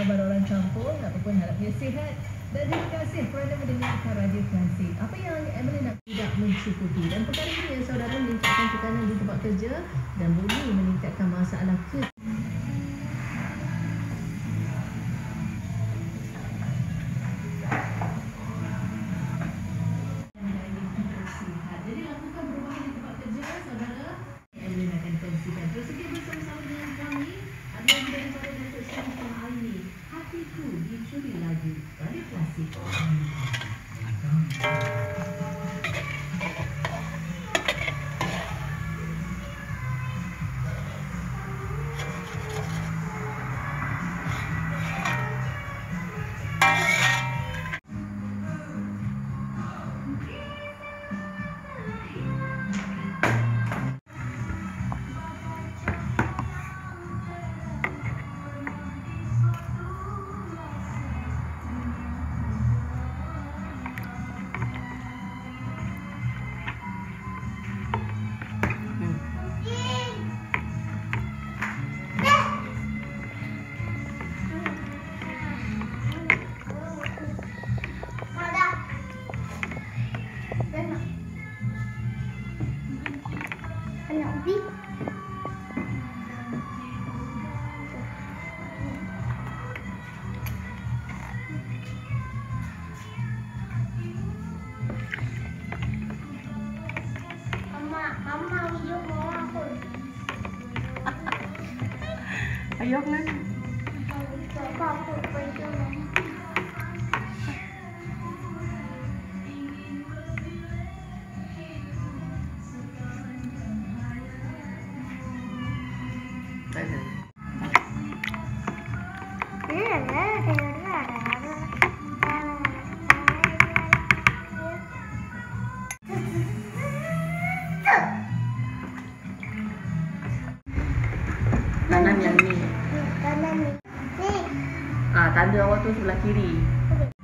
khabar orang kampung. Apapun harapnya sihat. Dan terima kasih kerana mendengarkan Radio Klasik. Apa yang Emily nak tidak mencukupi. Dan perkara ini yang saudara meningkatkan tekanan di tempat kerja dan boleh meningkatkan masalah Jadi lakukan perubahan di tempat kerja, saudara. Emily akan kongsikan. Tersedia bersama-sama dengan kami. Ada yang daripada Datuk Seri Aini. Hatiku dicuri lagi. Radio Klasik. Ayok lên. Đây này. Kanan yang ni. Kanan ni. Tanda awak tu sebelah kiri.